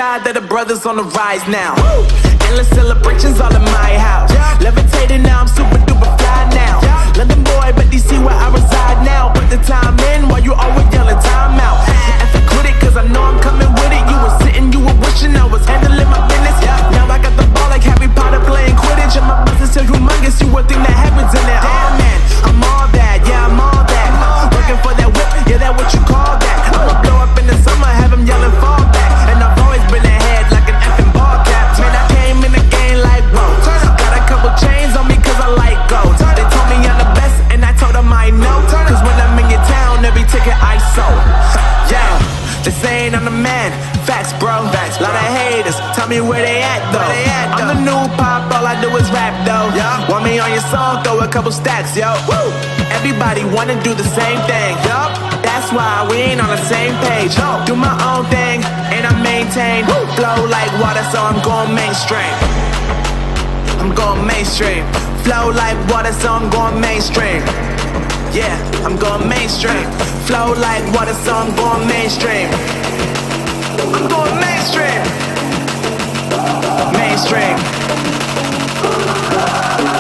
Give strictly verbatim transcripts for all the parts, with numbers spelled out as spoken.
God that the brothers on the rise now. Woo! Endless celebrations all in my house. Yeah. Levitating now, I'm super duper fly now. Yeah. London boy, but D C where I reside now. Put the time in while you always yelling time out. And for quit it, cause I know I'm coming with it. You were sitting, you were wishing I was handling my business. Yeah. Now I got the ball like Harry Potter playing Quidditch. And my business so humongous, you would think that happens in it. Damn man, I'm all that, yeah I'm all that. Working for that whip, yeah that what you call that. I'ma blow up in the summer, have him yelling fall back. And I've always been ahead like an effing ball cap. Man, I came in the game like whoa. Got a couple chains on me cause I like gold. They told me I'm the best and I told them I know. Cause when I'm in your town, every ticket I sold. Yeah, they saying I'm the man. Facts bro, Facts, lot of haters, tell me where they at though. They at, I'm the new pop, all I do is rap though. Yeah. Want me on your song, throw a couple stacks, yo. Woo. Everybody wanna do the same thing, yup. That's why we ain't on the same page. No. Do my own thing, and I maintain. Woo. Flow like water, so I'm going mainstream. I'm going mainstream. Flow like water, so I'm going mainstream. Yeah, I'm going mainstream. Flow like water, so I'm going mainstream. I'm going mainstream. Mainstream.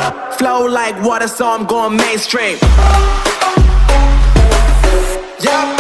Flow like water, so I'm going mainstream. Yeah.